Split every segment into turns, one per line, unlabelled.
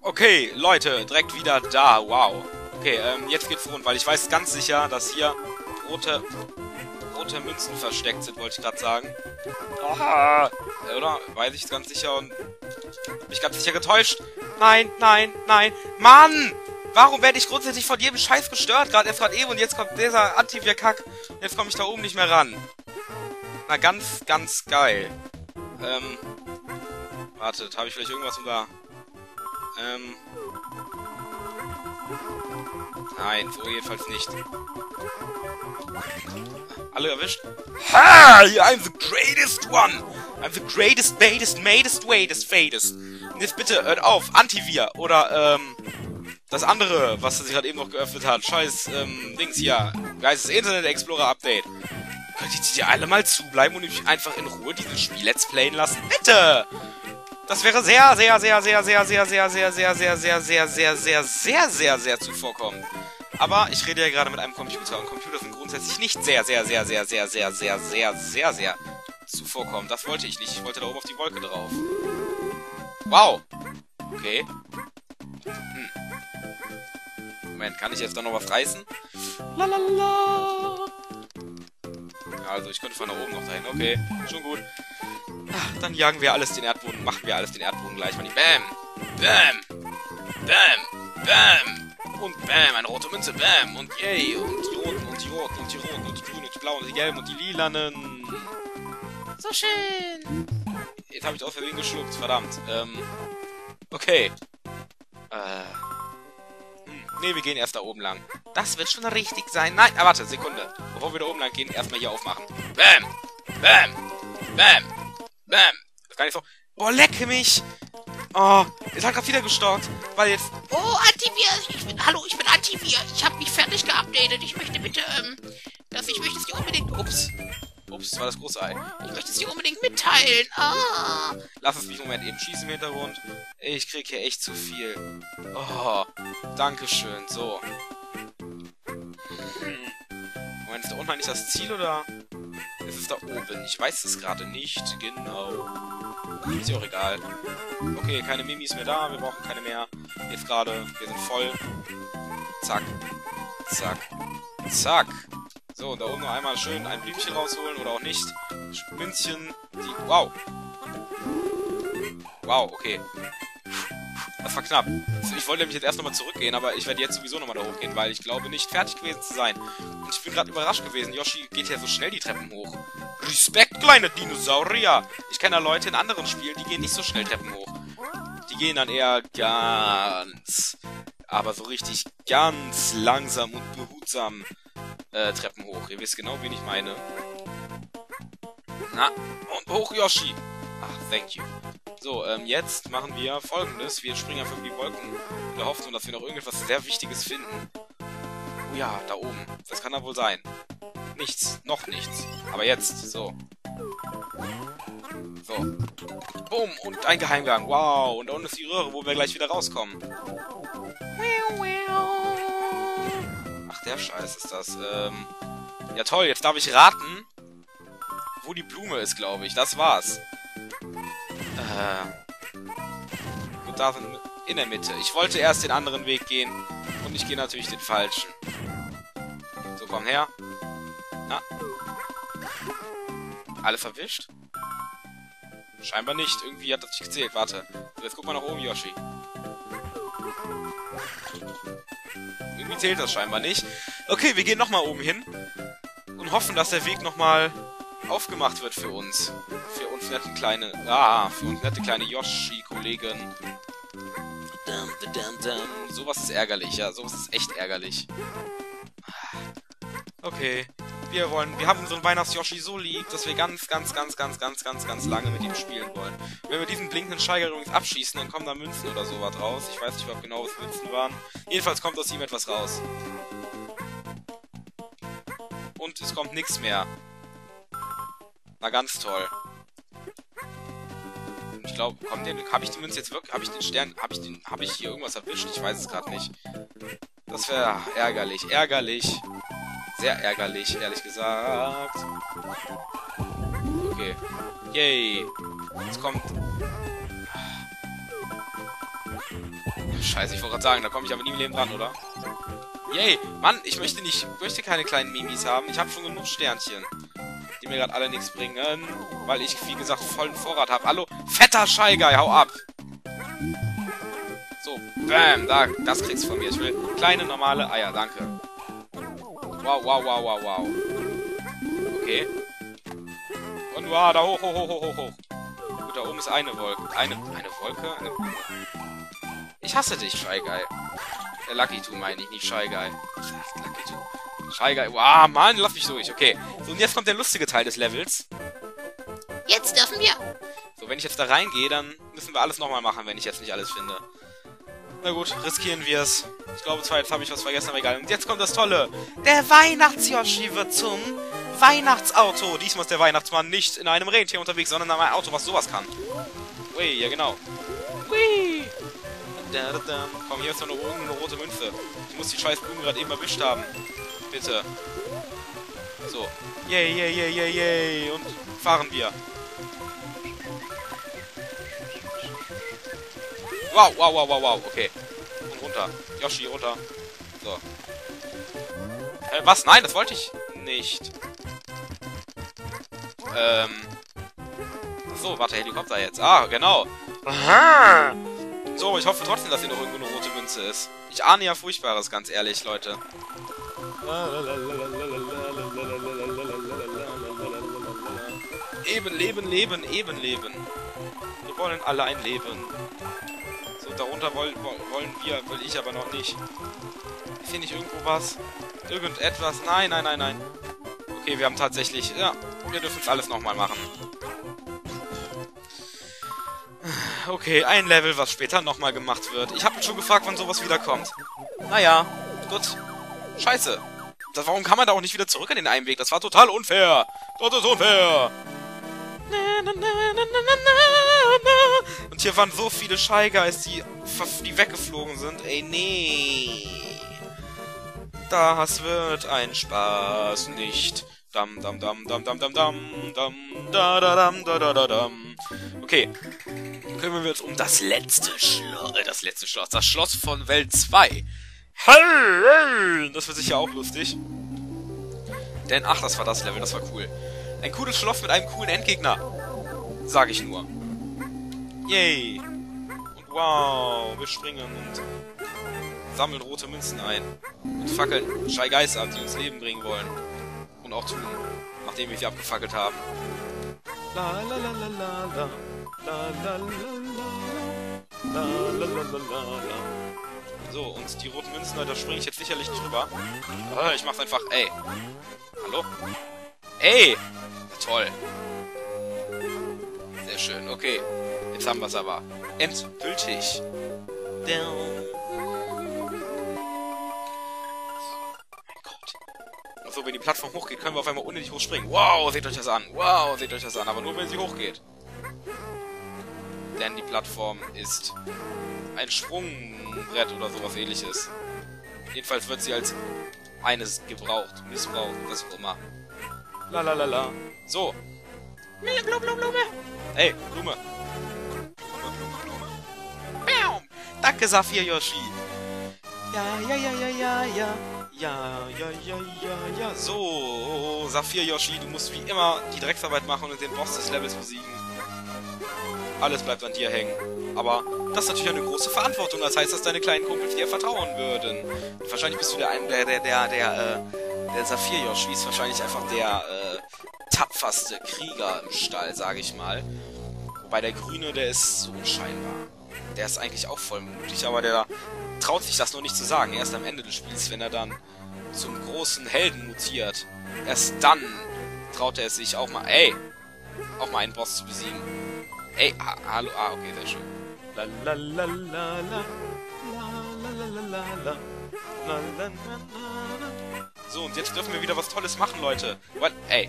Okay, Leute, direkt wieder da. Wow. Okay, jetzt geht's rund, weil ich weiß ganz sicher, dass hier rote Münzen versteckt sind, wollte ich gerade sagen. Aha. Oder? Weiß ich ganz sicher und mich ganz sicher getäuscht. Nein, nein, nein. Mann! Warum werde ich grundsätzlich von jedem Scheiß gestört? Gerade erst gerade eben und jetzt kommt dieser Antivir-Kack. Jetzt komme ich da oben nicht mehr ran. Na, ganz, ganz geil. Wartet, habe ich vielleicht irgendwas sogar... Nein, so jedenfalls nicht. Alle erwischt? Ha! I'm the greatest one! I'm the greatest, badest, madest, waitest, fadest. Und jetzt bitte, hört auf, Antivir oder, das andere, was sich gerade eben noch geöffnet hat. Scheiß, Dings hier. Geistes Internet Explorer Update. Könnt ihr hier alle mal zubleiben und mich einfach in Ruhe dieses Spiel let's playen lassen? Bitte! Das wäre sehr, sehr, sehr, sehr, sehr, sehr, sehr, sehr, sehr, sehr, sehr, sehr, sehr, sehr, sehr, sehr, sehr zuvorkommend. Aber ich rede ja gerade mit einem Computer und Computer sind grundsätzlich nicht sehr, sehr, sehr, sehr, sehr, sehr, sehr, sehr, sehr, sehr zuvorkommend. Das wollte ich nicht. Ich wollte da oben auf die Wolke drauf. Wow. Okay. Moment, kann ich jetzt da noch was reißen? Lalalala. Also, ich könnte von da oben noch dahin. Okay, schon gut. Dann jagen wir alles den Erdboden, machen wir alles den Erdboden gleich. Bam! Bam! Bam! Bam! Und bam! Eine rote Münze, bam! Und yay! Und die roten, und die roten, und die roten, und die grünen, und die blauen, und die gelben, und die lilanen. So schön! Jetzt habe ich aus Versehen geschluckt, verdammt. Okay. Nee, wir gehen erst da oben lang. Das wird schon richtig sein. Nein, warte, Sekunde. Bevor wir da oben lang gehen, erstmal hier aufmachen. Bam! Bam! Bam! Bam! Das kann ich so... Boah, lecke mich! Oh, es hat gerade wieder gestorkt, weil jetzt...
Oh, Antivir! Hallo, ich bin Antivir. Ich habe mich fertig geupdatet. Ich möchte bitte, ich möchte es dir unbedingt...
Ups, das war das große Ei.
Ich möchte es dir unbedingt mitteilen. Ah!
Lass es mich im Moment eben schießen im Hintergrund. Ich krieg hier echt zu viel. Oh, dankeschön. So. Moment, ist da unten eigentlich das Ziel, oder... Ist es da oben? Ich weiß es gerade nicht genau. Ist ja auch egal. Okay, keine Mimis mehr da. Wir brauchen keine mehr. Jetzt gerade. Wir sind voll. Zack. Zack. Zack. So, und da oben noch einmal schön ein Blümchen rausholen. Oder auch nicht. Münzchen. Die... Wow. Wow, okay. Das war knapp. Ich wollte nämlich jetzt erst nochmal zurückgehen, aber ich werde jetzt sowieso nochmal da hochgehen, weil ich glaube nicht fertig gewesen zu sein. Und ich bin gerade überrascht gewesen. Yoshi geht ja so schnell die Treppen hoch. Respekt, kleine Dinosaurier! Ich kenne ja Leute in anderen Spielen, die gehen nicht so schnell Treppen hoch. Die gehen dann eher ganz... aber so richtig ganz langsam und behutsam Treppen hoch. Ihr wisst genau, wen ich meine. Na, und hoch, Yoshi! Ach, thank you. So, jetzt machen wir Folgendes. Wir springen einfach über die Wolken in der Hoffnung, dass wir noch irgendetwas sehr Wichtiges finden. Oh ja, da oben. Das kann da wohl sein. Nichts. Noch nichts. Aber jetzt. So. So. Boom. Und ein Geheimgang. Wow. Und da unten ist die Röhre, wo wir gleich wieder rauskommen. Ach, der Scheiß ist das. Ja toll. Jetzt darf ich raten, wo die Blume ist, glaube ich. Das war's. Und da sind in der Mitte. Ich wollte erst den anderen Weg gehen. Und ich gehe natürlich den falschen. So, komm her. Na. Alle verwischt? Scheinbar nicht. Irgendwie hat das nicht gezählt. Warte. Jetzt guck mal nach oben, Yoshi. Irgendwie zählt das scheinbar nicht. Okay, wir gehen nochmal oben hin. Und hoffen, dass der Weg nochmal aufgemacht wird für uns. Für uns nette kleine... für uns nette kleine Yoshi-Kollegen. Sowas ist ärgerlich, ja. Sowas ist echt ärgerlich. Okay. Wir haben unseren Weihnachts-Yoshi so lieb, dass wir ganz lange mit ihm spielen wollen. Wenn wir diesen blinkenden Steiger übrigens abschießen, dann kommen da Münzen oder sowas raus. Ich weiß nicht, ob genau was Münzen waren. Jedenfalls kommt aus ihm etwas raus. Und es kommt nichts mehr. Na, ganz toll. Ich glaube, habe ich die Münze jetzt wirklich, habe ich den Stern, habe ich hier irgendwas erwischt? Ich weiß es gerade nicht. Das wäre ärgerlich, ärgerlich. Sehr ärgerlich, ehrlich gesagt. Okay. Yay. Jetzt kommt... Scheiße, ich wollte gerade sagen, da komme ich aber nie im Leben dran, oder? Yay! Mann, ich möchte keine kleinen Mimis haben. Ich habe schon genug Sternchen, die mir gerade alle nichts bringen, weil ich, wie gesagt, vollen Vorrat habe. Hallo, fetter Shy Guy, hau ab! So, bam, da, das kriegst du von mir. Ich will kleine, normale Eier, danke. Wow, wow, wow, wow, wow. Okay. Und wow, da hoch, hoch, hoch, hoch, hoch. Gut, da oben ist eine Wolke. Eine Wolke? Ich hasse dich, Shy Guy. Lucky Two meine ich, nicht Shy Guy. Lucky Two. Shy Guy. Wow, Mann, lass mich durch. Okay. So, und jetzt kommt der lustige Teil des Levels.
Jetzt dürfen wir.
So, wenn ich jetzt da reingehe, dann müssen wir alles nochmal machen, wenn ich jetzt nicht alles finde. Na gut, riskieren wir es. Ich glaube zwar, jetzt habe ich was vergessen, aber egal. Und jetzt kommt das Tolle. Der Weihnachts-Yoshi wird zum Weihnachtsauto. Diesmal ist der Weihnachtsmann nicht in einem Rentier unterwegs, sondern in einem Auto, was sowas kann. Ui, ja genau. Ui. Komm, hier ist noch eine rote Münze. Ich muss die scheiß Blumen gerade eben erwischt haben. Bitte. So. Yay, yay, yay, yay, yay. Und fahren wir. Wow, wow, wow, wow, wow. Okay. Und runter. Yoshi, runter. So. Was? Nein, das wollte ich nicht. So, warte, Helikopter jetzt. Ah, genau. Aha. So, ich hoffe trotzdem, dass hier noch irgendwo eine rote Münze ist. Ich ahne ja Furchtbares, ganz ehrlich, Leute. Eben, leben, leben, eben leben. Wir wollen alle ein Leben. So, darunter wollen wir, will ich aber noch nicht. Ist hier nicht irgendwo was? Irgendetwas? Nein, nein, nein, nein. Okay, wir haben tatsächlich... Ja, wir dürfen es alles nochmal machen. Okay, ein Level, was später nochmal gemacht wird. Ich habe mich schon gefragt, wann sowas wiederkommt. Naja, gut. Scheiße. Warum kann man da auch nicht wieder zurück in den einen Weg? Das war total unfair. Das ist unfair. Und hier waren so viele Shy Guys, die weggeflogen sind. Ey, nee. Das wird ein Spaß nicht. Dam, dam, dam, dam, dam, dam, dam, dam, da, da, dam, da, da, da, dam. Okay. Kümmern wir uns um das letzte Schloss. Das Schloss von Welt 2. Das wird sicher auch lustig. Denn, ach, das war das Level, das war cool. Ein cooles Schloss mit einem coolen Endgegner. Sag ich nur. Yay. Und wow, wir springen und sammeln rote Münzen ein. Und fackeln Shy Guys ab, die uns Leben bringen wollen. Und auch tun, nachdem wir sie abgefackelt haben. La la la la la la. La la la la la. La la la la la. So, und die roten Münzen, da springe ich jetzt sicherlich nicht drüber. Ich mach's einfach, ey. Hallo? Ey! Toll. Sehr schön, okay. Jetzt haben wir es aber. Endgültig. So, wenn die Plattform hochgeht, können wir auf einmal unnötig hochspringen. Wow, seht euch das an. Wow, seht euch das an. Aber nur, wenn sie hochgeht. Denn die Plattform ist ein Sprungbrett oder sowas ähnliches. Jedenfalls wird sie als eines gebraucht, missbraucht, was auch immer. La la la la. So. Blume. Ey, Blume. Bam. Danke, Saphir Yoshi. Ja. So, Saphir Yoshi, du musst wie immer die Drecksarbeit machen und den Boss des Levels besiegen. Alles bleibt an dir hängen. Aber das ist natürlich eine große Verantwortung. Das heißt, dass deine kleinen Kumpels dir vertrauen würden. Und wahrscheinlich bist du der Saphir Yoshi ist wahrscheinlich einfach der tapferste Krieger im Stall, sage ich mal. Wobei der Grüne, der ist so unscheinbar. Der ist eigentlich auch voll mutig, aber der traut sich das noch nicht zu sagen. Erst am Ende des Spiels, wenn er dann zum großen Helden mutiert. Erst dann traut er es sich auch mal, auch mal einen Boss zu besiegen. Ey, hallo, okay, sehr schön. La la la la la. So, und jetzt dürfen wir wieder was Tolles machen, Leute. What? Ey.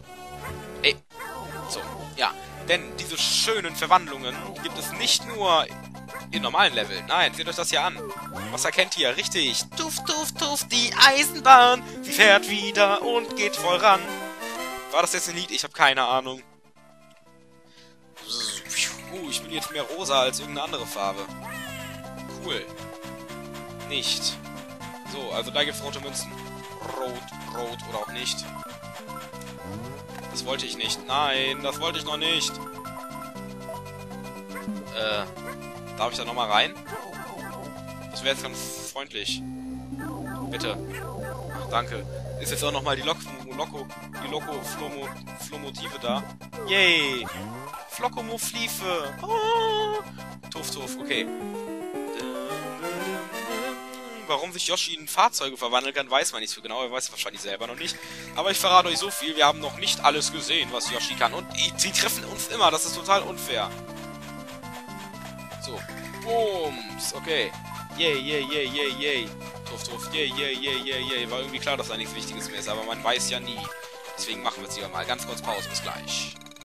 So, ja. Denn diese schönen Verwandlungen gibt es nicht nur in normalen Leveln. Nein, seht euch das hier an. Was erkennt ihr? Richtig. Tuff, tuff, tuff, die Eisenbahn. Sie fährt wieder und geht voran. War das jetzt ein Lied? Ich habe keine Ahnung. Ich bin jetzt mehr rosa als irgendeine andere Farbe. Cool. Nicht. So, also da gibt's rote Münzen. Rot, rot oder auch nicht. Das wollte ich nicht. Nein, das wollte ich noch nicht. Darf ich da nochmal rein? Das wäre jetzt ganz freundlich. Bitte. Ach, danke. Ist jetzt auch nochmal die Flomotive da. Yay! Flockomoflife! Oh. Tuff, tuff, okay. Warum sich Yoshi in Fahrzeuge verwandeln kann, weiß man nicht so genau. Er weiß es wahrscheinlich selber noch nicht. Aber ich verrate euch so viel. Wir haben noch nicht alles gesehen, was Yoshi kann. Und sie treffen uns immer. Das ist total unfair. So. Booms. Okay. Yay, yay, yay, yay, yay. Tuff, tuff. Yay, yay, yay, yay, yay. War irgendwie klar, dass da nichts Wichtiges mehr ist. Aber man weiß ja nie. Deswegen machen wir jetzt hier mal ganz kurz Pause. Bis gleich.